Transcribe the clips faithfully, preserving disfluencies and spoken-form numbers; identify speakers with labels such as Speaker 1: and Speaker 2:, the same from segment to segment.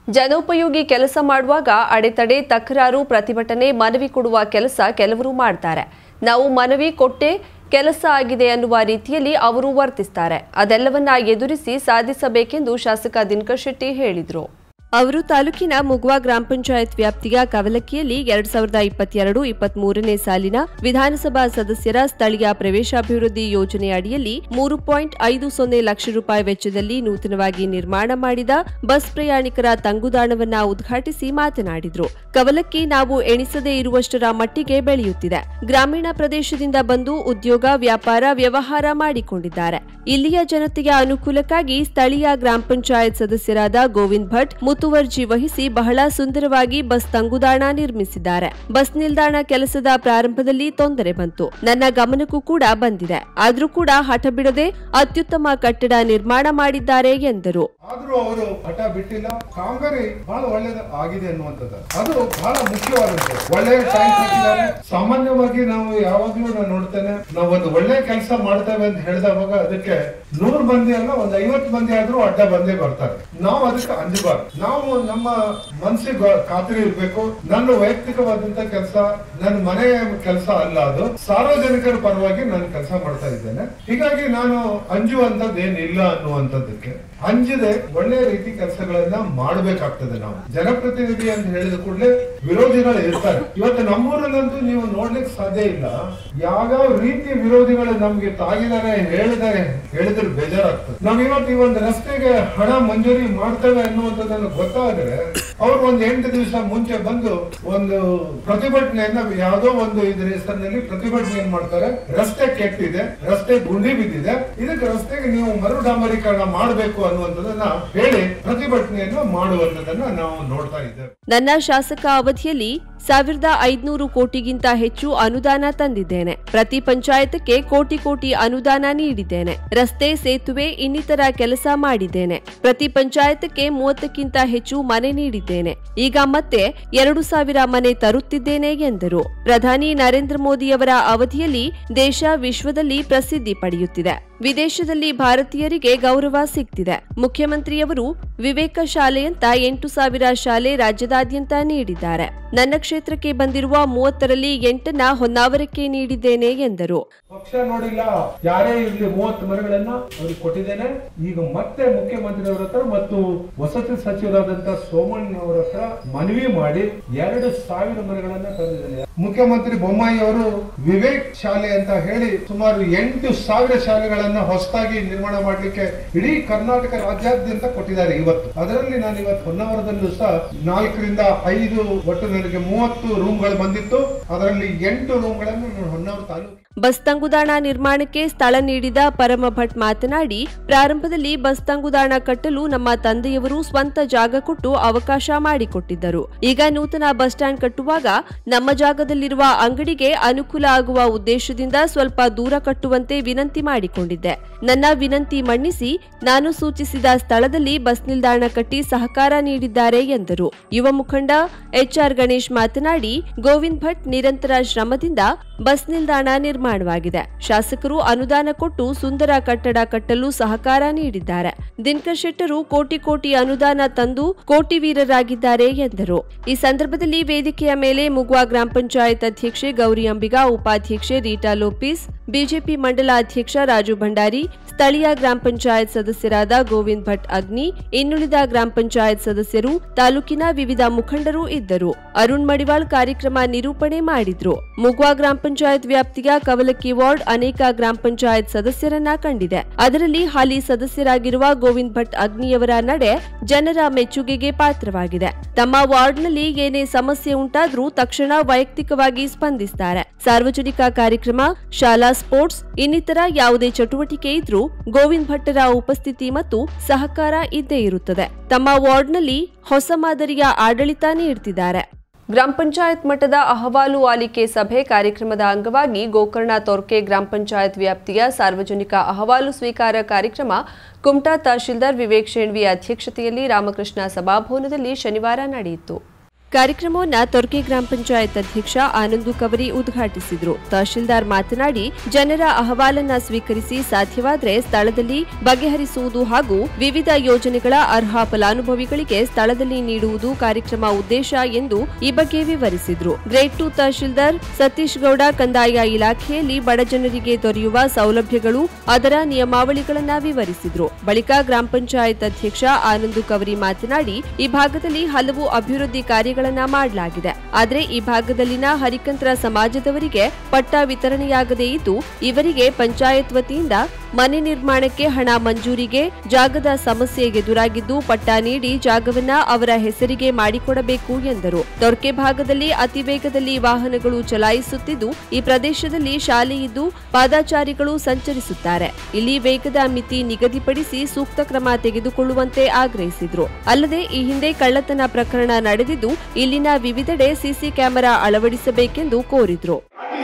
Speaker 1: ಜನೋಪಯೋಗಿ ಕೆಲಸ ಮಾಡುವಾಗ ಅಡೆತಡೆ ತಕರಾರು ಪ್ರತಿಭಟನೆ ಮನವಿ ಕೊಡುವ ಕೆಲಸ ಕೆಲವರು ಮಾಡ್ತಾರೆ. ನಾವು ಮನವಿ ಕೊಟ್ಟೆ ಕೆಲಸ ಆಗಿದೆ ಅನ್ನುವ ರೀತಿಯಲ್ಲಿ ಅವರು ವರ್ತಿಸ್ತಾರೆ. ಅದೆಲ್ಲವನ್ನ ಎದುರಿಸಿ ಸಾಧಿಸಬೇಕೆಂದು ಶಾಸಕ ದಿನಕರ್ ಶೆಟ್ಟಿ ಹೇಳಿದರು. ಅವರು ತಾಲೂಕಿನ ಮುಗ್ವಾ ಗ್ರಾಮ ಪಂಚಾಯತ್ ವ್ಯಾಪ್ತಿಯ ಕವಲಕ್ಕಿಯಲ್ಲಿ ಎರಡ್ ಸಾವಿರದ ಇಪ್ಪತ್ತೆರಡು ಇಪ್ಪತ್ಮೂರನೇ ಸಾಲಿನ ವಿಧಾನಸಭಾ ಸದಸ್ಯರ ಸ್ಥಳೀಯ ಪ್ರವೇಶಾಭಿವೃದ್ಧಿ ಯೋಜನೆ ಅಡಿಯಲ್ಲಿ ಮೂರು ಪಾಯಿಂಟ್ ಐದು ಸೊನ್ನೆ ಲಕ್ಷ ರೂಪಾಯಿ ವೆಚ್ಚದಲ್ಲಿ ನೂತನವಾಗಿ ನಿರ್ಮಾಣ ಮಾಡಿದ ಬಸ್ ಪ್ರಯಾಣಿಕರ ತಂಗುದಾಣವನ್ನ ಉದ್ಘಾಟಿಸಿ ಮಾತನಾಡಿದರು. ಕವಲಕ್ಕಿ ನಾವು ಎಣಿಸದೇ ಇರುವಷ್ಟರ ಮಟ್ಟಿಗೆ ಬೆಳೆಯುತ್ತಿದೆ. ಗ್ರಾಮೀಣ ಪ್ರದೇಶದಿಂದ ಬಂದು ಉದ್ಯೋಗ ವ್ಯಾಪಾರ ವ್ಯವಹಾರ ಮಾಡಿಕೊಂಡಿದ್ದಾರೆ. ಇಲ್ಲಿಯ ಜನತೆಯ ಅನುಕೂಲಕ್ಕಾಗಿ ಸ್ಥಳೀಯ ಗ್ರಾಮ ಪಂಚಾಯತ್ ಸದಸ್ಯರಾದ ಗೋವಿಂದ್ ಭಟ್ ಮುತುವರ್ಜಿ ವಹಿಸಿ ಬಹಳ ಸುಂದರವಾಗಿ ಬಸ್ ತಂಗುದಾಣ ನಿರ್ಮಿಸಿದ್ದಾರೆ. ಬಸ್ ನಿಲ್ದಾಣ ಕೆಲಸದ ಪ್ರಾರಂಭದಲ್ಲಿ ತೊಂದರೆ ಬಂತು. ನನ್ನ ಗಮನಕ್ಕೂ ಕೂಡ ಬಂದಿದೆ. ಆದ್ರೂ ಕೂಡ ಹಠ ಬಿಡದೆ ಅತ್ಯುತ್ತಮ ಕಟ್ಟಡ ನಿರ್ಮಾಣ ಮಾಡಿದ್ದಾರೆ ಎಂದರು.
Speaker 2: ಆದ್ರೂ ಅವರು ಹಠ ಬಿಟ್ಟಿಲ್ಲ. ಕಾಮಗಾರಿ ಬಹಳ ಒಳ್ಳೆಯದು ಆಗಿದೆ ಅನ್ನುವಂಥದ್ದು ಅದು ಬಹಳ ಮುಖ್ಯವಾದದ್ದು. ಒಳ್ಳೆಯ ಟೈಮ್ ಕೊಟ್ಟಿದ್ದಾರೆ. ಸಾಮಾನ್ಯವಾಗಿ ನಾವು ಯಾವಾಗ್ಲೂ ನಾನು ನೋಡ್ತೇನೆ, ನಾವು ಒಂದು ಒಳ್ಳೆ ಕೆಲಸ ಮಾಡ್ತೇವೆ ಅಂತ ಹೇಳಿದವಾಗ ಅದಕ್ಕೆ ನೂರು ಮಂದಿ ಅಲ್ಲ ಒಂದು ಐವತ್ತು ಮಂದಿ ಆದ್ರೂ ಅಡ್ಡ ಬಂದೇ ಬರ್ತಾರೆ. ನಾವು ಅದಕ್ಕೆ ಅಂಜಬಾರ್ದು. ನಾವು ನಮ್ಮ ಮನಸ್ಸಿಗೆ ಖಾತ್ರಿ ಇರ್ಬೇಕು. ನನ್ನ ವೈಯಕ್ತಿಕವಾದಂತ ಕೆಲಸ ನನ್ನ ಮನೆ ಕೆಲಸ ಅಲ್ಲ, ಅದು ಸಾರ್ವಜನಿಕರ ಪರವಾಗಿ ನಾನು ಕೆಲಸ ಮಾಡ್ತಾ ಇದ್ದೇನೆ. ಹೀಗಾಗಿ ನಾನು ಅಂಜುವಂತದ್ದು ಏನಿಲ್ಲ ಅನ್ನುವಂಥದ್ದಕ್ಕೆ ಅಂಜದೆ ಒಳ್ಳೆ ರೀತಿ ಕೆಲಸಗಳನ್ನ ಮಾಡಬೇಕಾಗ್ತದೆ. ನಾವು ಜನಪ್ರತಿನಿಧಿ ಅಂತ ಹೇಳಿದ ಕೂಡಲೇ ವಿರೋಧಿಗಳು ಇರ್ತಾರೆ. ಇವತ್ತು ನಮ್ಮೂರಲ್ಲಂತೂ ನೀವು ನೋಡ್ಲಿಕ್ಕೆ ಸಾಧ್ಯ ಇಲ್ಲ. ಯಾವ್ಯಾವ ರೀತಿ ವಿರೋಧಿಗಳು ನಮ್ಗೆ ತಾಗಿದ್ದಾರೆ ಹೇಳಿದ್ದಾರೆ ಹೇಳಿದ್ರೆ ಬೇಜಾರಾಗ್ತದೆ. ನಾವ್ ಇವತ್ತು ಈ ಒಂದು ರಸ್ತೆಗೆ ಹಣ ಮಂಜೂರಿ ಮಾಡ್ತೇವೆ ಅನ್ನುವಂಥದ್ದನ್ನು ಗೊತ್ತಾದ್ರೆ ಅವ್ರು ಒಂದ್ ಎಂಟು ದಿವಸ ಮುಂಚೆ ಬಂದು ಒಂದು ಪ್ರತಿಭಟನೆಯನ್ನ ಯಾವುದೋ ಒಂದು ಇದ್ರ ಹೆಸರಿನಲ್ಲಿ ಪ್ರತಿಭಟನೆ ಏನ್ ಮಾಡ್ತಾರೆ, ರಸ್ತೆ ಕೆಟ್ಟಿದೆ, ರಸ್ತೆ ಗುಂಡಿ ಬಿದ್ದಿದೆ, ಇದಕ್ಕೆ ರಸ್ತೆಗೆ ನೀವು ಮರು ಡಾಂಬರೀಕರಣ ಮಾಡಬೇಕು ಅನ್ನುವಂಥದ್ದನ್ನ ಹೇಳಿ ಪ್ರತಿಭಟನೆಯನ್ನು ಮಾಡುವಂಥದ್ದನ್ನ ನಾವು ನೋಡ್ತಾ ಇದ್ದೇವೆ.
Speaker 1: ನನ್ನ ಶಾಸಕ ಅವಧಿಯಲ್ಲಿ ಸಾವಿರದ ಐದುನೂರು ಕೋಟಿಗಿಂತ ಹೆಚ್ಚು ಅನುದಾನ ತಂದಿದ್ದೇನೆ. ಪ್ರತಿ ಪಂಚಾಯತ್ಗೆ ಕೋಟಿ ಕೋಟಿ ಅನುದಾನ ನೀಡಿದ್ದೇನೆ. ರಸ್ತೆ ಸೇತುವೆ ಇನ್ನಿತರ ಕೆಲಸ ಮಾಡಿದ್ದೇನೆ. ಪ್ರತಿ ಪಂಚಾಯತ್ಗೆ ಮೂವತ್ತಕ್ಕಿಂತ ಹೆಚ್ಚು ಮನೆ ನೀಡಿದ್ದೇನೆ. ಈಗ ಮತ್ತೆ ಎರಡು ಸಾವಿರ ಮನೆ ತರುತ್ತಿದ್ದೇನೆ ಎಂದರು. ಪ್ರಧಾನಿ ನರೇಂದ್ರ ಮೋದಿಯವರ ಅವಧಿಯಲ್ಲಿ ದೇಶ ವಿಶ್ವದಲ್ಲಿ ಪ್ರಸಿದ್ಧಿ ಪಡೆಯುತ್ತಿದೆ. ವಿದೇಶದಲ್ಲಿ ಭಾರತೀಯರಿಗೆ ಗೌರವ ಸಿಗ್ತಿದೆ. ಮುಖ್ಯಮಂತ್ರಿಯವರು ವಿವೇಕ ಶಾಲೆಯಂತ ಎಂಟು ಸಾವಿರ ಶಾಲೆ ರಾಜ್ಯದಾದ್ಯಂತ ನೀಡಿದ್ದಾರೆ. ನನ್ನ ಕ್ಷೇತ್ರಕ್ಕೆ ಬಂದಿರುವ ಮೂವತ್ತರಲ್ಲಿ ಎಂಟನ್ನ ಹೊನ್ನಾವರಕ್ಕೆ ನೀಡಿದ್ದೇನೆ ಎಂದರು.
Speaker 2: ಪಕ್ಷ ನೋಡಿಲ್ಲ, ಯಾರೇ ಇರಲಿ ಮೂವತ್ತು ಮನೆಗಳನ್ನ ಅವ್ರಿಗೆ ಕೊಟ್ಟಿದ್ದೇನೆ. ಈಗ ಮತ್ತೆ ಮುಖ್ಯಮಂತ್ರಿಯವರ ಹತ್ರ ಮತ್ತು ವಸತಿ ಸಚಿವರಾದಂತಹ ಸೋಮಣ್ಣ ಅವರ ಹತ್ರ ಮನವಿ ಮಾಡಿ ಎರಡು ಸಾವಿರ ಮನೆಗಳನ್ನ ತಂದಿದ್ದೇನೆ. ಮುಖ್ಯಮಂತ್ರಿ ಬೊಮ್ಮಾಯಿ ಅವರು ವಿವೇಕ್ ಶಾಲೆ ಅಂತ ಹೇಳಿ ಸುಮಾರು ಎಂಟು ಸಾವಿರ ಶಾಲೆಗಳನ್ನ ಹೊಸದಾಗಿ ನಿರ್ಮಾಣ ಮಾಡಲಿಕ್ಕೆ ಇಡೀ ಕರ್ನಾಟಕ ರಾಜ್ಯಾದ್ಯಂತ ಕೊಟ್ಟಿದ್ದಾರೆ. ಇವತ್ತು ಅದರಲ್ಲಿ ನಾನು ಇವತ್ತು ಹೊನ್ನಾವರದಲ್ಲೂ ಸಹ ನಾಲ್ಕರಿಂದ ಐದು ಒಟ್ಟು ನನಗೆ ಮೂವತ್ತು ರೂಮ್ಗಳು ಬಂದಿತ್ತು. ಅದರಲ್ಲಿ ಎಂಟು ರೂಮ್ಗಳನ್ನು ನಾನು ಹೊನ್ನಾವರ ತಾಲೂಕು
Speaker 1: ಬಸ್ ತಂಗುದಾಣ ನಿರ್ಮಾಣಕ್ಕೆ ಸ್ಥಳ ನೀಡಿದ ಪರಮ ಭಟ್ ಮಾತನಾಡಿ, ಪ್ರಾರಂಭದಲ್ಲಿ ಬಸ್ ತಂಗುದಾಣ ಕಟ್ಟಲು ನಮ್ಮ ತಂದೆಯವರು ಸ್ವಂತ ಜಾಗ ಕೊಟ್ಟು ಅವಕಾಶ ಮಾಡಿಕೊಟ್ಟಿದ್ದರು. ಈಗ ನೂತನ ಬಸ್ ಸ್ಟ್ಯಾಂಡ್ ಕಟ್ಟುವಾಗ ನಮ್ಮ ಜಾಗದಲ್ಲಿರುವ ಅಂಗಡಿಗೆ ಅನುಕೂಲ ಆಗುವ ಉದ್ದೇಶದಿಂದ ಸ್ವಲ್ಪ ದೂರ ಕಟ್ಟುವಂತೆ ವಿನಂತಿ ಮಾಡಿಕೊಂಡಿದ್ದೆ. ನನ್ನ ವಿನಂತಿ ಮನ್ನಿಸಿ ನಾನು ಸೂಚಿಸಿದ ಸ್ಥಳದಲ್ಲಿ ಬಸ್ ನಿಲ್ದಾಣ ಕಟ್ಟಿ ಸಹಕಾರ ನೀಡಿದ್ದಾರೆ ಎಂದರು. ಯುವ ಮುಖಂಡ ಎಚ್ ಆರ್ ಗಣೇಶ್ ಮಾತನಾಡಿ, ಗೋವಿಂದ್ ಭಟ್ ನಿರಂತರ ಶ್ರಮದಿಂದ ಬಸ್ ನಿಲ್ದಾಣ ನಿರ್ಮಾಣವಾಗಿದೆ. ಶಾಸಕರು ಅನುದಾನ ಕೊಟ್ಟು ಸುಂದರ ಕಟ್ಟಡ ಕಟ್ಟಲು ಸಹಕಾರ ನೀಡಿದ್ದಾರೆ. ದಿನಕರ್ ಶೆಟ್ಟರು ಕೋಟಿ ಕೋಟಿ ಅನುದಾನ ತಂದು ಕೋಟಿ ವೀರರಾಗಿದ್ದಾರೆ ಎಂದರು. ಈ ಸಂದರ್ಭದಲ್ಲಿ ವೇದಿಕೆಯ ಮೇಲೆ ಮುಗ್ವಾ ಗ್ರಾಮ ಪಂಚಾಯತ್ ಅಧ್ಯಕ್ಷೆ ಗೌರಿ ಅಂಬಿಗಾ, ಉಪಾಧ್ಯಕ್ಷೆ ರೀಟಾ ಲೋಪಿಸ್, ಬಿಜೆಪಿ ಮಂಡಲ ಅಧ್ಯಕ್ಷ ರಾಜು ಭಂಡಾರಿ, ಸ್ಥಳೀಯ ಗ್ರಾಮ ಪಂಚಾಯತ್ ಸದಸ್ಯರಾದ ಗೋವಿಂದ್ ಭಟ್ ಅಗ್ನಿ, ಇನ್ನುಳಿದ ಗ್ರಾಮ ಪಂಚಾಯತ್ ಸದಸ್ಯರು, ತಾಲೂಕಿನ ವಿವಿಧ ಮುಖಂಡರು ಇದ್ದರು. ಅರುಣ್ ಮಡಿವಾಳ್ ಕಾರ್ಯಕ್ರಮ ನಿರೂಪಣೆ ಮಾಡಿದ್ರು. ಮುಗ್ವಾ ಗ್ರಾಮ ಪಂಚಾಯತ್ ವ್ಯಾಪ್ತಿಯ ಕವಲಕ್ಕಿ ವಾರ್ಡ್ ಅನೇಕ ಗ್ರಾಮ ಪಂಚಾಯತ್ ಸದಸ್ಯರನ್ನ ಕಂಡಿದೆ. ಅದರಲ್ಲಿ ಹಾಲಿ ಸದಸ್ಯರಾಗಿರುವ ಗೋವಿಂದ್ ಭಟ್ ಅಗ್ನಿಯವರ ನಡೆ ಜನರ ಮೆಚ್ಚುಗೆಗೆ ಪಾತ್ರವಾಗಿದೆ. ತಮ್ಮ ವಾರ್ಡ್ನಲ್ಲಿ ಏನೇ ಸಮಸ್ಯೆ ಉಂಟಾದ್ರೂ ತಕ್ಷಣ ವೈಯಕ್ತಿಕವಾಗಿ ಸ್ಪಂದಿಸುತ್ತಾರೆ. ಸಾರ್ವಜನಿಕ ಕಾರ್ಯಕ್ರಮ, ಶಾಲಾ ಸ್ಪೋರ್ಟ್ಸ್ ಇನ್ನಿತರ ಯಾವುದೇ ಚಟುವಟಿಕೆ ಇದ್ರೂ ಗೋವಿಂದ್ ಭಟ್ಟರ ಉಪಸ್ಥಿತಿ ಮತ್ತು ಸಹಕಾರ ಇದ್ದೇ ಇರುತ್ತದೆ. ತಮ್ಮ ವಾರ್ಡ್ನಲ್ಲಿ ಹೊಸ ಮಾದರಿಯ ಆಡಳಿತ ನೀಡುತ್ತಿದ್ದಾರೆ. ಗ್ರಾಮ ಪಂಚಾಯತ್ ಮಟ್ಟದ ಅಹವಾಲು ಆಲಿಕೆ ಸಭೆ ಕಾರ್ಯಕ್ರಮದ ಅಂಗವಾಗಿ ಗೋಕರ್ಣ ತೊರ್ಕೆ ಗ್ರಾಮ ಪಂಚಾಯತ್ ವ್ಯಾಪ್ತಿಯ ಸಾರ್ವಜನಿಕ ಅಹವಾಲು ಸ್ವೀಕಾರ ಕಾರ್ಯಕ್ರಮ ಕುಮಟಾ ತಹಶೀಲ್ದಾರ್ ವಿವೇಕ್ ಶೇಣ್ವಿ ಅಧ್ಯಕ್ಷತೆಯಲ್ಲಿ ರಾಮಕೃಷ್ಣ ಸಭಾಭವನದಲ್ಲಿ ಶನಿವಾರ ನಡೆಯಿತು. ಕಾರ್ಯಕ್ರಮವನ್ನು ತೊರ್ಕೆ ಗ್ರಾಮ ಪಂಚಾಯತ್ ಅಧ್ಯಕ್ಷ ಆನಂದು ಕವರಿ ಉದ್ಘಾಟಿಸಿದರು. ತಹಶೀಲ್ದಾರ್ ಮಾತನಾಡಿ, ಜನರ ಅಹವಾಲನ್ನ ಸ್ವೀಕರಿಸಿ ಸಾಧ್ಯವಾದರೆ ಸ್ಥಳದಲ್ಲಿ ಬಗೆಹರಿಸುವುದು ಹಾಗೂ ವಿವಿಧ ಯೋಜನೆಗಳ ಅರ್ಹ ಫಲಾನುಭವಿಗಳಿಗೆ ಸ್ಥಳದಲ್ಲಿ ನೀಡುವುದು ಕಾರ್ಯಕ್ರಮ ಉದ್ದೇಶ ಎಂದು ಈ ಬಗ್ಗೆ ವಿವರಿಸಿದರು. ಗ್ರೇಡ್ ಟು ತಹಶೀಲ್ದಾರ್ ಸತೀಶ್ ಗೌಡ ಕಂದಾಯ ಇಲಾಖೆಯಲ್ಲಿ ಬಡಜನರಿಗೆ ದೊರೆಯುವ ಸೌಲಭ್ಯಗಳು ಅದರ ನಿಯಮಾವಳಿಗಳನ್ನು ವಿವರಿಸಿದರು. ಬಳಿಕ ಗ್ರಾಮ ಪಂಚಾಯತ್ ಅಧ್ಯಕ್ಷ ಆನಂದು ಕವರಿ ಮಾತನಾಡಿ, ಈ ಭಾಗದಲ್ಲಿ ಹಲವು ಅಭಿವೃದ್ಧಿ ಕಾರ್ಯಗಳನ್ನು ಮಾಡಲಾಗಿದೆ. ಆದರೆ ಈ ಭಾಗದಲ್ಲಿನ ಹರಿಕಂತ್ರ ಸಮಾಜದವರಿಗೆ ಪಟ್ಟ ವಿತರಣೆಯಾಗದೇ ಇದ್ದು, ಇವರಿಗೆ ಪಂಚಾಯತ್ ವತಿಯಿಂದ ಮನೆ ನಿರ್ಮಾಣಕ್ಕೆ ಹಣ ಮಂಜೂರಿಗೆ ಜಾಗದ ಸಮಸ್ಯೆ ಎದುರಾಗಿದ್ದು, ಪಟ್ಟ ನೀಡಿ ಜಾಗವನ್ನ ಅವರ ಹೆಸರಿಗೆ ಮಾಡಿಕೊಡಬೇಕು ಎಂದರು. ತೊರ್ಕೆ ಭಾಗದಲ್ಲಿ ಅತಿ ವೇಗದಲ್ಲಿ ವಾಹನಗಳು ಚಲಾಯಿಸುತ್ತಿದ್ದು, ಈ ಪ್ರದೇಶದಲ್ಲಿ ಶಾಲೆ ಇದ್ದು ಪಾದಾಚಾರಿಗಳು ಸಂಚರಿಸುತ್ತಾರೆ. ಇಲ್ಲಿ ವೇಗದ ಮಿತಿ ನಿಗದಿಪಡಿಸಿ ಸೂಕ್ತ ಕ್ರಮ ತೆಗೆದುಕೊಳ್ಳುವಂತೆ ಆಗ್ರಹಿಸಿದರು. ಅಲ್ಲದೆ ಈ ಹಿಂದೆ ಕಳ್ಳತನ ಪ್ರಕರಣ ನಡೆದಿದ್ದು, ಇಲ್ಲಿನ ವಿವಿಧೆಡೆ ಸಿಸಿ ಕ್ಯಾಮೆರಾ ಅಳವಡಿಸಬೇಕೆಂದು ಕೋರಿದರು.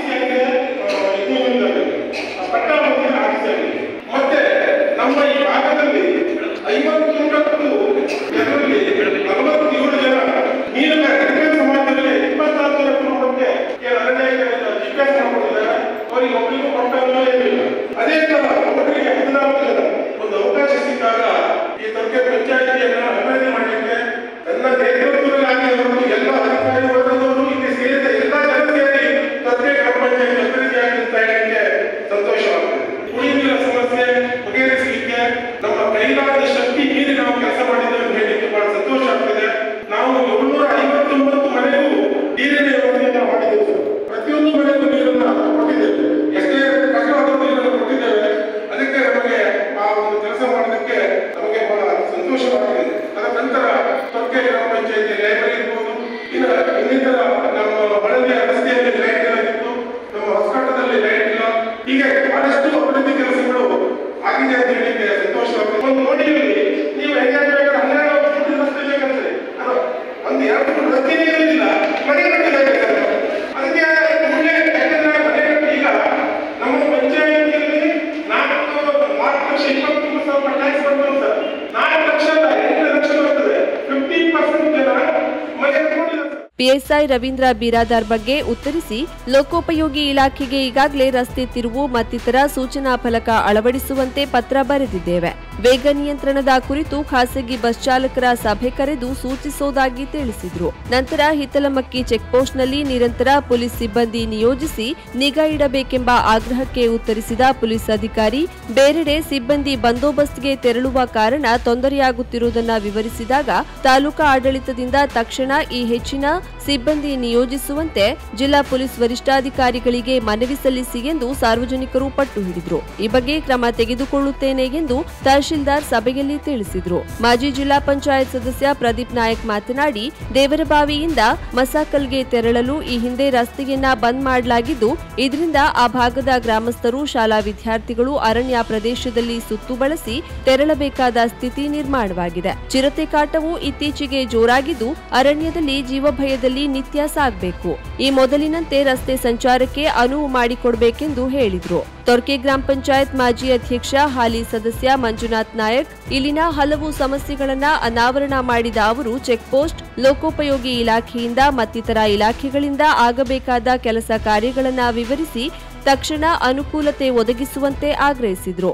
Speaker 1: ಪಿಎಸ್ಐ ರವೀಂದ್ರ ಬಿರಾದಾರ್ ಬಗ್ಗೆ ಉತ್ತರಿಸಿ, ಲೋಕೋಪಯೋಗಿ ಇಲಾಖೆಗೆ ಈಗಾಗಲೇ ರಸ್ತೆ ತಿರುವು ಮತ್ತಿತರ ಸೂಚನಾ ಫಲಕ ಅಳವಡಿಸುವಂತೆ ಪತ್ರ ಬರೆದಿದ್ದೇವೆ. ವೇಗ ನಿಯಂತ್ರಣದ ಕುರಿತು ಖಾಸಗಿ ಬಸ್ ಚಾಲಕರ ಸಭೆ ಕರೆದು ಸೂಚಿಸುವುದಾಗಿ ತಿಳಿಸಿದರು. ನಂತರ ಹಿತ್ತಲಮಕ್ಕಿ ಚೆಕ್ಪೋಸ್ಟ್ನಲ್ಲಿ ನಿರಂತರ ಪೊಲೀಸ್ ಸಿಬ್ಬಂದಿ ನಿಯೋಜಿಸಿ ನಿಗಾ ಇಡಬೇಕೆಂಬ ಆಗ್ರಹಕ್ಕೆ ಉತ್ತರಿಸಿದ ಪೊಲೀಸ್ ಅಧಿಕಾರಿ, ಬೇರೆಡೆ ಸಿಬ್ಬಂದಿ ಬಂದೋಬಸ್ತ್ಗೆ ತೆರಳುವ ಕಾರಣ ತೊಂದರೆಯಾಗುತ್ತಿರುವುದನ್ನು ವಿವರಿಸಿದಾಗ ತಾಲೂಕಾ ಆಡಳಿತದಿಂದ ತಕ್ಷಣ ಈ ಹೆಚ್ಚಿನ ಸಿಬ್ಬಂದಿ ನಿಯೋಜಿಸುವಂತೆ ಜಿಲ್ಲಾ ಪೊಲೀಸ್ ವರಿಷ್ಠಾಧಿಕಾರಿಗಳಿಗೆ ಮನವಿ ಸಲ್ಲಿಸಿ ಎಂದು ಸಾರ್ವಜನಿಕರು ಪಟ್ಟು ಹಿಡಿದರು. ಈ ಬಗ್ಗೆ ಕ್ರಮ ತೆಗೆದುಕೊಳ್ಳುತ್ತೇನೆ ಎಂದು ತಹಶೀಲ್ದಾರ್ ಸಭೆಯಲ್ಲಿ ತಿಳಿಸಿದರು. ಮಾಜಿ ಜಿಲ್ಲಾ ಪಂಚಾಯತ್ ಸದಸ್ಯ ಪ್ರದೀಪ್ ನಾಯಕ್ ಮಾತನಾಡಿ, ದೇವರಬಾವಿಯಿಂದ ಮಸಾಕಲ್ಗೆ ತೆರಳಲು ಈ ಹಿಂದೆ ರಸ್ತೆಯನ್ನ ಬಂದ್ ಮಾಡಲಾಗಿದ್ದು, ಇದರಿಂದ ಆ ಭಾಗದ ಗ್ರಾಮಸ್ಥರು, ಶಾಲಾ ವಿದ್ಯಾರ್ಥಿಗಳು ಅರಣ್ಯ ಪ್ರದೇಶದಲ್ಲಿ ಸುತ್ತು ಬಳಸಿ ತೆರಳಬೇಕಾದ ಸ್ಥಿತಿ ನಿರ್ಮಾಣವಾಗಿದೆ. ಚಿರತೆ ಕಾಟವು ಇತ್ತೀಚೆಗೆ ಜೋರಾಗಿದ್ದು, ಅರಣ್ಯದಲ್ಲಿ ಜೀವಭಯದಲ್ಲಿ ನಿತ್ಯ ಸಾಗಬೇಕು. ಈ ಮೊದಲಿನಂತೆ ರಸ್ತೆ ಸಂಚಾರಕ್ಕೆ ಅನುವು ಮಾಡಿಕೊಡಬೇಕೆಂದು ಹೇಳಿದರು. ತೊರ್ಕೆ ಗ್ರಾಮ ಪಂಚಾಯತ್ ಮಾಜಿ ಅಧ್ಯಕ್ಷ ಹಾಲಿ ಸದಸ್ಯ ಮಂಜುನಾಥ್ ನಾಯಕ್ ಇಲ್ಲಿನ ಹಲವು ಸಮಸ್ಯೆಗಳನ್ನ ಅನಾವರಣ ಮಾಡಿದ ಅವರು ಚೆಕ್ಪೋಸ್ಟ್, ಲೋಕೋಪಯೋಗಿ ಇಲಾಖೆಯಿಂದ ಮತ್ತಿತರ ಇಲಾಖೆಗಳಿಂದ ಆಗಬೇಕಾದ ಕೆಲಸ ಕಾರ್ಯಗಳನ್ನು ವಿವರಿಸಿ ತಕ್ಷಣ ಅನುಕೂಲತೆ ಒದಗಿಸುವಂತೆ ಆಗ್ರಹಿಸಿದರು.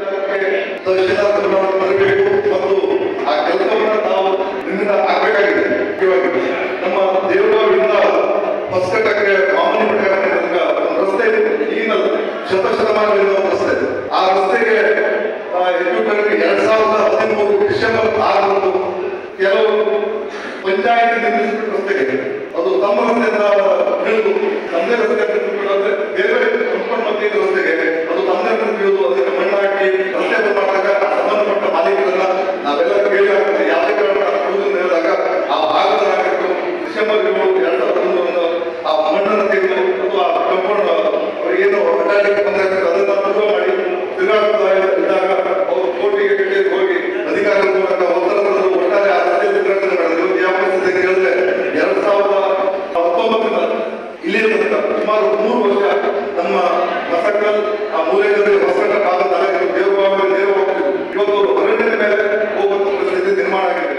Speaker 3: ಶತಶತಮಾನಗಳಿಂದ ರಸ್ತೆ ಆ ರಸ್ತೆಗೆ ಎರಡ್ ಸಾವಿರದ ಹದಿಮೂರು ಡಿಸೆಂಬರ್ ಆರರಂದು ಕೆಲವು ಪಂಚಾಯತ್ ನಿರ್ಮಿಸಿದ ರಸ್ತೆಗೆ ಅದು ತಮ್ಮ ರಸ್ತೆಯಿಂದ ತಿಳಿದು ತಮ್ಮದೇ ರಸ್ತೆ ಅಂದ್ರೆ ಬೇರೆ ಸಂಪನ್ಮೂಲ ರಸ್ತೆಗೆ ಅದು ತಮ್ಮದೇ ತಿಳಿದು ಅದಕ್ಕೆ ಮಣ್ಣು ಹಾಕಿ ರಸ್ತೆ ಮಾಡಿದಾಗ ಸಂಬಂಧಪಟ್ಟ ಮಾಲೀಕರನ್ನ ನಾವೆಲ್ಲ ಕೇಳಿ ಯಾವುದೇ ಕಾರಣ ಹೇಳಿದಾಗ ಆ ಭಾಗದ ನಾಗರಿಕರು ಡಿಸೆಂಬರ್ ಏಳು ಎರಡ್ ಸಾವಿರದ ಹದಿಮೂರರಂದು ಆ ಮಣ್ಣನ್ನು ತೆಗೆದು ಅದು ಆ ಕಂಪೌಂಡ್ ಅವರಿಗೇನು ಒಟ್ಟಾಗಿ ಬಂದಾಗ ಅದನ್ನ ಅನುಭವ ಮಾಡಿ ತಿರುಗಾಡ್ತಾ ಇದ್ದಾಗ ಅವರು ಕೋರ್ಟಿಗೆ ಕಟ್ಟಿ ಹೋಗಿ ಅಧಿಕಾರಿಗಳ ಮೂಲಕ ಒತ್ತಡ ತಂದು ಒಟ್ಟಾರೆ ಆ ರಸ್ತೆ ಉದ್ಘಾಟನೆ ಮಾಡಿದ್ರು. ಯಾವ ಪರಿಸ್ಥಿತಿ ಕೇಳಿದ್ರೆ ಎರಡ್ ಸಾವಿರದ ಹತ್ತೊಂಬತ್ತರಿಂದ ಇಲ್ಲಿ ಸುಮಾರು ಮೂರು ವರ್ಷ ನಮ್ಮ ಮಸಕಲ್ ಆ ಮೂಲೆಗಳಲ್ಲಿ ಹೊಸಗಟ್ಟ ಭಾಗದ ದೇವಭಾವ ದೇವ ಇವತ್ತು ಅರಣ್ಯದ ಮೇಲೆ ಹೋಗುವಂತ ಪರಿಸ್ಥಿತಿ ನಿರ್ಮಾಣ ಆಗಿದೆ.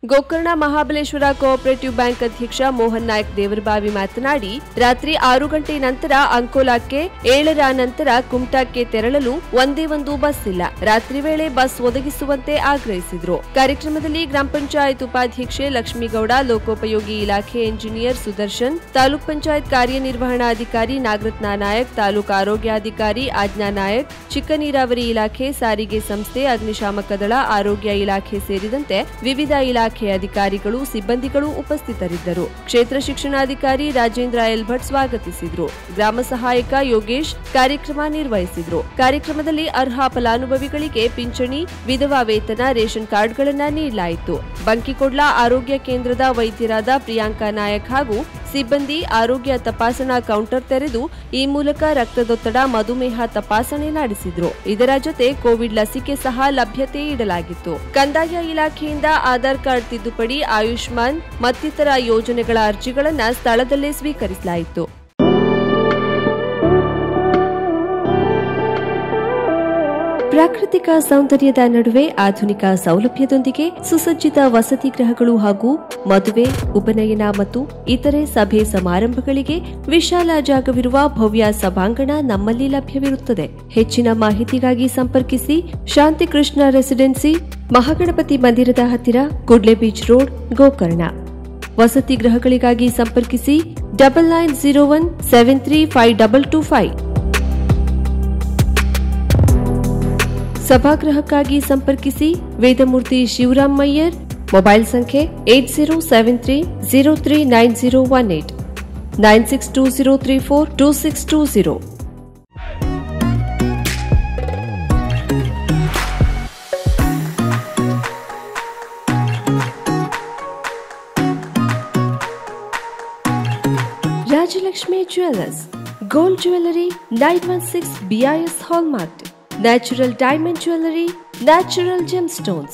Speaker 1: ಗೋಕರ್ಣ ಮಹಾಬಲೇಶ್ವರ ಕೋಆಪರೇಟಿವ್ ಬ್ಯಾಂಕ್ ಅಧ್ಯಕ್ಷ ಮೋಹನ್ ನಾಯಕ್ ದೇವರಬಾವಿ ಮಾತನಾಡಿ, ರಾತ್ರಿ ಆರು ಗಂಟೆ ನಂತರ ಅಂಕೋಲಾಕ್ಕೆ, ಏಳರ ನಂತರ ಕುಮಟಾಕ್ಕೆ ತೆರಳಲು ಒಂದೇ ಒಂದು ಬಸ್ ಇಲ್ಲ. ರಾತ್ರಿ ವೇಳೆ ಬಸ್ ಒದಗಿಸುವಂತೆ ಆಗ್ರಹಿಸಿದ್ರು. ಕಾರ್ಯಕ್ರಮದಲ್ಲಿ ಗ್ರಾಮ ಪಂಚಾಯತ್ ಉಪಾಧ್ಯಕ್ಷೆ ಲಕ್ಷ್ಮೀಗೌಡ, ಲೋಕೋಪಯೋಗಿ ಇಲಾಖೆ ಇಂಜಿನಿಯರ್ ಸುದರ್ಶನ್, ತಾಲೂಕ್ ಪಂಚಾಯತ್ ಕಾರ್ಯನಿರ್ವಹಣಾಧಿಕಾರಿ ನಾಗರತ್ನ ನಾಯಕ್, ತಾಲೂಕು ಆರೋಗ್ಯಾಧಿಕಾರಿ ಆಜ್ಞಾ ನಾಯಕ್, ಚಿಕ್ಕ ನೀರಾವರಿ ಇಲಾಖೆ, ಸಾರಿಗೆ ಸಂಸ್ಥೆ, ಅಗ್ನಿಶಾಮಕ ದಳ, ಆರೋಗ್ಯ ಇಲಾಖೆ ಸೇರಿದಂತೆ ವಿವಿಧ ಇಲಾಖೆ ಅಧಿಕಾರಿಗಳು, ಸಿಬ್ಬಂದಿಗಳು ಉಪಸ್ಥಿತರಿದ್ದರು. ಕ್ಷೇತ್ರ ಶಿಕ್ಷಣಾಧಿಕಾರಿ ರಾಜೇಂದ್ರ ಎಲ್ ಭಟ್ ಸ್ವಾಗತಿಸಿದ್ರು. ಗ್ರಾಮ ಸಹಾಯಕ ಯೋಗೇಶ್ ಕಾರ್ಯಕ್ರಮ ನಿರ್ವಹಿಸಿದ್ರು. ಕಾರ್ಯಕ್ರಮದಲ್ಲಿ ಅರ್ಹ ಫಲಾನುಭವಿಗಳಿಗೆ ಪಿಂಚಣಿ, ವಿಧವಾ ವೇತನ, ರೇಷನ್ ಕಾರ್ಡ್ಗಳನ್ನು ನೀಡಲಾಯಿತು. ಬಂಕಿಕೊಡ್ಲ ಆರೋಗ್ಯ ಕೇಂದ್ರದ ವೈದ್ಯರಾದ ಪ್ರಿಯಾಂಕಾ ನಾಯಕ್ ಹಾಗೂ ಸಿಬ್ಬಂದಿ ಆರೋಗ್ಯ ತಪಾಸಣಾ ಕೌಂಟರ್ ತೆರೆದು ಈ ಮೂಲಕ ರಕ್ತದೊತ್ತಡ, ಮಧುಮೇಹ ತಪಾಸಣೆ ನಡೆಸಿದ್ರು. ಇದರ ಜೊತೆ ಕೋವಿಡ್ ಲಸಿಕೆ ಸಹ ಲಭ್ಯತೆ ಇಡಲಾಗಿತ್ತು. ಕಂದಾಯ ಇಲಾಖೆಯಿಂದ ಆಧಾರ್ ಕಾರ್ಡ್ ತಿದ್ದುಪಡಿ, ಆಯುಷ್ಮಾನ್ ಮತ್ತಿತರ ಯೋಜನೆಗಳ ಅರ್ಜಿಗಳನ್ನು ಸ್ಥಳದಲ್ಲೇ ಸ್ವೀಕರಿಸಲಾಯಿತು. ಪ್ರಾಕೃತಿಕ ಸೌಂದರ್ಯದ ನಡುವೆ ಆಧುನಿಕ ಸೌಲಭ್ಯದೊಂದಿಗೆ ಸುಸಜ್ಜಿತ ವಸತಿ ಗೃಹಗಳು ಹಾಗೂ ಮದುವೆ, ಉಪನಯನ ಮತ್ತು ಇತರೆ ಸಭೆ ಸಮಾರಂಭಗಳಿಗೆ ವಿಶಾಲ ಜಾಗವಿರುವ ಭವ್ಯ ಸಭಾಂಗಣ ನಮ್ಮಲ್ಲಿ ಲಭ್ಯವಿರುತ್ತದೆ. ಹೆಚ್ಚಿನ ಮಾಹಿತಿಗಾಗಿ ಸಂಪರ್ಕಿಸಿ ಶಾಂತಿಕೃಷ್ಣ ರೆಸಿಡೆನ್ಸಿ, ಮಹಾಗಣಪತಿ ಮಂದಿರದ ಹತ್ತಿರ, ಕುಡ್ಲೆ ಬೀಚ್ ರೋಡ್, ಗೋಕರ್ಣ. ವಸತಿ ಗೃಹಗಳಿಗಾಗಿ ಸಂಪರ್ಕಿಸಿ double nine zero one seven three five double two five. ಸಭಾಗೃಹಕ್ಕಾಗಿ ಸಂಪರ್ಕಿಸಿ ವೇದಮೂರ್ತಿ ಶಿವರಾಮ್ ಮಯ್ಯರ್, ಮೊಬೈಲ್ ಸಂಖ್ಯೆ eight zero seven three zero three nine zero one eight, nine six two zero three four two six two zero. Rajalakshmi jewellers, gold jewellery nine one six BIS hallmark, Natural diamond jewelry, natural gemstones.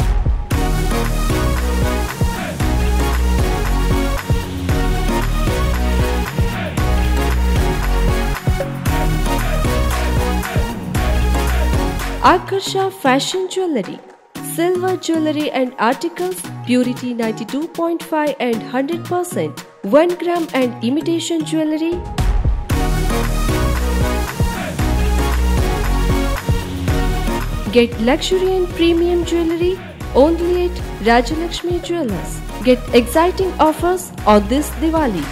Speaker 1: Akarsha fashion jewelry, silver jewelry and articles, purity ninety-two point five and one hundred percent, one gram and imitation jewelry. Get luxury and premium jewelry only at Rajalakshmi Jewellers. Get exciting offers on this Diwali.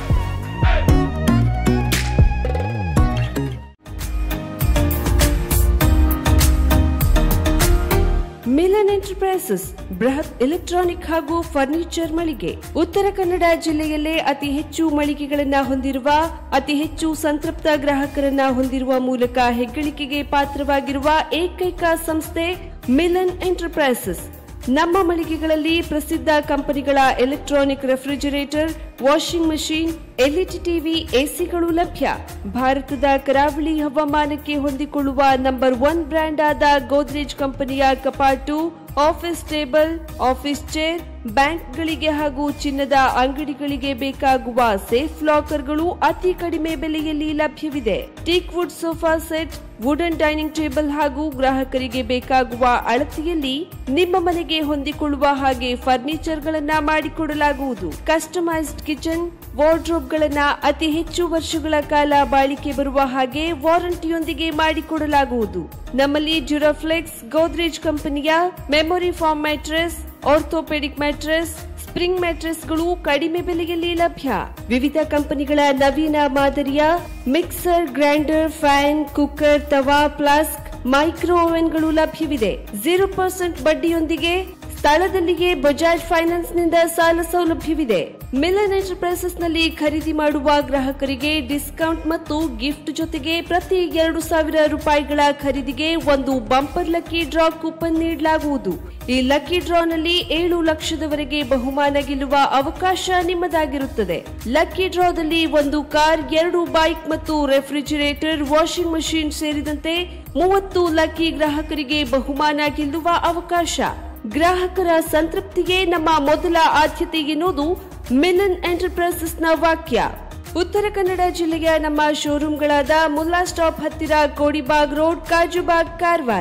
Speaker 1: Milan enterprises ಬೃಹತ್ electronic ಹಾಗೂ furniture ಮಳಿಗೆ. ಉತ್ತರ ಕನ್ನಡ ಜಿಲ್ಲೆಯಲ್ಲೇ ಅತಿ ಹೆಚ್ಚು ಮಳಿಗೆಗಳನ್ನು ಹೊಂದಿರುವ, ಅತಿ ಹೆಚ್ಚು ಸಂತೃಪ್ತ ಗ್ರಾಹಕರನ್ನ ಹೊಂದಿರುವ ಮೂಲಕ ಹೆಗ್ಗಳಿಕೆಗೆ ಪಾತ್ರವಾಗಿರುವ ಏಕೈಕ ಸಂಸ್ಥೆ ಮಿಲನ್ ಎಂಟರ್ಪ್ರೈಸಸ್. ನಮ್ಮ ಮಳಿಗೆಗಳಲ್ಲಿ ಪ್ರಸಿದ್ಧ ಕಂಪನಿಗಳ electronic refrigerator, washing machine, LED TV, ಎಸಿಗಳು ಲಭ್ಯ. ಭಾರತದ ಕರಾವಳಿ ಹವಾಮಾನಕ್ಕೆ ಹೊಂದಿಕೊಳ್ಳುವ ನಂಬರ್ ಒನ್ ಬ್ರ್ಯಾಂಡ್ ಆದ ಗೋದ್ರೇಜ್ ಕಂಪನಿಯ ಕಪಾಟು, ಆಫೀಸ್ ಟೇಬಲ್, ಆಫೀಸ್ ಚೇರ್, ಬ್ಯಾಂಕ್ಗಳಿಗೆ ಹಾಗೂ ಚಿನ್ನದ ಅಂಗಡಿಗಳಿಗೆ ಬೇಕಾಗುವ ಸೇಫ್ ಲಾಕರ್ಗಳು ಅತಿ ಕಡಿಮೆ ಬೆಲೆಯಲ್ಲಿ ಲಭ್ಯವಿದೆ. Teak wood sofa set, wooden dining table ಹಾಗೂ ಗ್ರಾಹಕರಿಗೆ ಬೇಕಾಗುವ ಅಳತೆಯಲ್ಲಿ ನಿಮ್ಮ ಮನೆಗೆ ಹೊಂದಿಕೊಳ್ಳುವ ಹಾಗೆ ಫರ್ನಿಚರ್ ಗಳನ್ನ ಮಾಡಿಕೊಡಲಾಗುವುದು. ಕಸ್ಟಮೈಸ್ಡ್ ಕಿಚನ್, ವಾರ್ಡ್ರೋಬ್ ಗಳನ್ನ ಅತಿ ಹೆಚ್ಚು ವರ್ಷಗಳ ಕಾಲ ಬಾಳಿಕೆ ಬರುವ ಹಾಗೆ ವಾರಂಟಿಯೊಂದಿಗೆ ಮಾಡಿಕೊಡಲಾಗುವುದು. ನಮ್ಮಲ್ಲಿ ಡ್ಯೂರಾಫ್ಲೆಕ್ಸ್, ಗೋದ್ರೇಜ್ ಕಂಪನಿಯ memory foam mattress, orthopedic mattress, spring ಮ್ಯಾಟ್ರೆಸ್ಗಳು ಕಡಿಮೆ ಬೆಲೆಯಲ್ಲಿ ಲಭ್ಯ. ವಿವಿಧ ಕಂಪನಿಗಳ ನವೀನ ಮಾದರಿಯ mixer, grinder, fan, cooker, tawa, flask, micro ಓವೆನ್ಗಳು ಲಭ್ಯವಿದೆ. ಜೀರೋ ಪರ್ಸೆಂಟ್ ಬಡ್ಡಿಯೊಂದಿಗೆ ಸ್ಥಳದಲ್ಲಿಯೇ ಬಜಾಜ್ ಫೈನಾನ್ಸ್ ನಿಂದ ಸಾಲ ಸೌಲಭ್ಯವಿದೆ. ಮಿಲನ್ ಎಂಟರ್ಪ್ರೈಸಸ್ ನಲ್ಲಿ ಖರೀದಿ ಮಾಡುವ ಗ್ರಾಹಕರಿಗೆ ಡಿಸ್ಕೌಂಟ್ ಮತ್ತು ಗಿಫ್ಟ್ ಜೊತೆಗೆ ಪ್ರತಿ ಎರಡು ಸಾವಿರ ರೂಪಾಯಿಗಳ ಖರೀದಿಗೆ ಒಂದು ಬಂಪರ್ ಲಕ್ಕಿ ಡ್ರಾ ಕೂಪನ್ ನೀಡಲಾಗುವುದು. ಈ ಲಕ್ಕಿ ಡ್ರಾನಲ್ಲಿ ಏಳು ಲಕ್ಷದವರೆಗೆ ಬಹುಮಾನ ಗೆಲ್ಲುವ ಅವಕಾಶ ನಿಮ್ಮದಾಗಿರುತ್ತದೆ. ಲಕ್ಕಿ ಡ್ರಾದಲ್ಲಿ ಒಂದು ಕಾರ್, ಎರಡು ಬೈಕ್ ಮತ್ತು ರೆಫ್ರಿಜರೇಟರ್, ವಾಷಿಂಗ್ ಮಷೀನ್ ಸೇರಿದಂತೆ ಮೂವತ್ತು ಲಕ್ಕಿ ಗ್ರಾಹಕರಿಗೆ ಬಹುಮಾನ ಗೆಲ್ಲುವ ಅವಕಾಶ. ಗ್ರಾಹಕರ ಸಂತೃಪ್ತಿಗೆ ನಮ್ಮ ಮೊದಲ ಆದ್ಯತೆ ಎನ್ನುವುದು ಮಿಲನ್ ಎಂಟರ್ಪ್ರೈಸಸ್ ನ ವಾಕ್ಯ. ಉತ್ತರ ಕನ್ನಡ ಜಿಲ್ಲೆಯ ನಮ್ಮ ಶೋರೂಮ್ಗಳಾದ ಮುಲ್ಲಾ ಸ್ಟಾಪ್ ಹತ್ತಿರ Kodibag road, Kajubag, Karwar.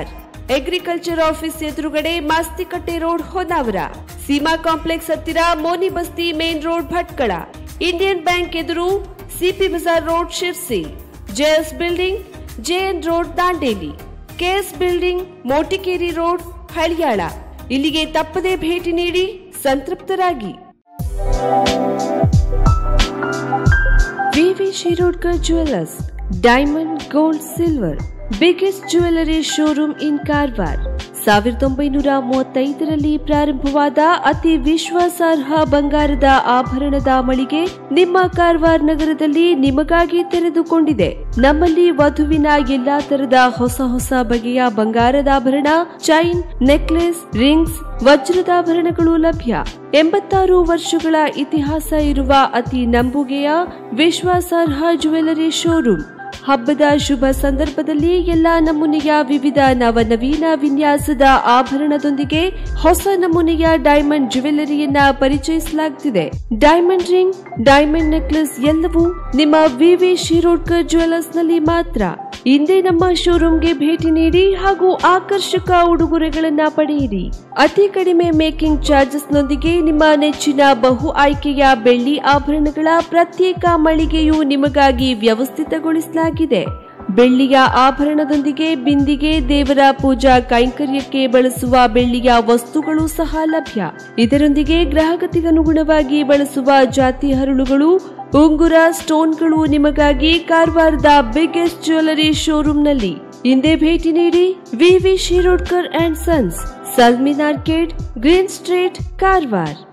Speaker 1: Agriculture office ಎದುರುಗಡೆ ಮಾಸ್ತಿಕಟ್ಟೆ ರೋಡ್ ಹೊನ್ನಾವರ, ಸೀಮಾ ಕಾಂಪ್ಲೆಕ್ಸ್ ಹತ್ತಿರ Moni Basti main road Bhatkal, Indian bank ಎದುರು CP bazaar road Sirsi, JS building JN road Dandeli, KS building Motikeri road Haliyal. ಇಲ್ಲಿಗೆ ತಪ್ಪದೇ ಭೇಟಿ ನೀಡಿ ಸಂತೃಪ್ತರಾಗಿ. VV Shirodkar jewellers, diamond, gold, silver, biggest jewellery showroom in Karwar. ಸಾವಿರದ ಒಂಬೈನೂರ ಮೂವತ್ತೈದರಲ್ಲಿ ಪ್ರಾರಂಭವಾದ ಅತಿ ವಿಶ್ವಾಸಾರ್ಹ ಬಂಗಾರದ ಆಭರಣದ ಮಳಿಗೆ ನಿಮ್ಮ ಕಾರವಾರ ನಗರದಲ್ಲಿ ನಿಮಗಾಗಿ ತೆರೆದುಕೊಂಡಿದೆ. ನಮ್ಮಲ್ಲಿ ವಧುವಿನ ಎಲ್ಲಾ ತರದ ಹೊಸ ಹೊಸ ಬಗೆಯ ಬಂಗಾರದಾಭರಣ, ಚೈನ್, ನೆಕ್ಲೆಸ್, ರಿಂಗ್ಸ್, ವಜ್ರದಾಭರಣಗಳು ಲಭ್ಯ. ಎಂಬತ್ತಾರು ವರ್ಷಗಳ ಇತಿಹಾಸ ಇರುವ ಅತಿ ನಂಬುಗೆಯ ವಿಶ್ವಾಸಾರ್ಹ ಜ್ಯುವೆಲ್ಲರಿ ಶೋರೂಮ್. ಹಬ್ಬದ ಶುಭ ಸಂದರ್ಭದಲ್ಲಿ ಎಲ್ಲಾ ನಮೂನೆಯ ವಿವಿಧ ನವನವೀನ ವಿನ್ಯಾಸದ ಆಭರಣದೊಂದಿಗೆ ಹೊಸ ನಮೂನೆಯ ಡೈಮಂಡ್ ಜ್ಯುವೆಲ್ಲರಿಯನ್ನ ಪರಿಚಯಿಸಲಾಗುತ್ತಿದೆ. ಡೈಮಂಡ್ ರಿಂಗ್, ಡೈಮಂಡ್ ನೆಕ್ಲೆಸ್ ಎಲ್ಲವೂ ನಿಮ್ಮ ವಿವಿ ಶಿರೋಡ್ಕರ್ ಜ್ಯುವೆಲ್ಲರ್ಸ್ ನಲ್ಲಿ ಮಾತ್ರ. ಇಂದೇ ನಮ್ಮ ಶೋರೂಮ್ಗೆ ಭೇಟಿ ನೀಡಿ ಹಾಗೂ ಆಕರ್ಷಕ ಉಡುಗೊರೆಗಳನ್ನ ಪಡೆಯಿರಿ. ಅತಿ ಕಡಿಮೆ ಮೇಕಿಂಗ್ ಚಾರ್ಜಸ್ ನೊಂದಿಗೆ ನಿಮ್ಮ ನೆಚ್ಚಿನ ಬಹು ಆಯ್ಕೆಯ ಬೆಳ್ಳಿ ಆಭರಣಗಳ ಪ್ರತ್ಯೇಕ ಮಳಿಗೆಯು ನಿಮಗಾಗಿ ವ್ಯವಸ್ಥಿತಗೊಳಿಸಲಾಗಿದೆ. ಬೆಳ್ಳಿಯ ಆಭರಣದೊಂದಿಗೆ ಬಿಂದಿಗೆ, ದೇವರ ಪೂಜಾ ಕೈಂಕರ್ಯಕ್ಕೆ ಬಳಸುವ ಬೆಳ್ಳಿಯ ವಸ್ತುಗಳು ಸಹ ಲಭ್ಯ. ಇದರೊಂದಿಗೆ ಗ್ರಾಹಕತೆಗನುಗುಣವಾಗಿ ಬಳಸುವ ಜಾತಿ ಹರಳುಗಳು, ಉಂಗುರ, ಸ್ಟೋನ್ಗಳು ನಿಮಗಾಗಿ ಕಾರವಾರದ ಬಿಗ್ಗೆಸ್ಟ್ ಜ್ಯುವೆಲ್ಲರಿ ಶೋರೂಮ್ನಲ್ಲಿ. ಇಂದೇ ಭೇಟಿ ನೀಡಿ. VV Shirodkar and sons, Salmin arcade, green street, Karwar.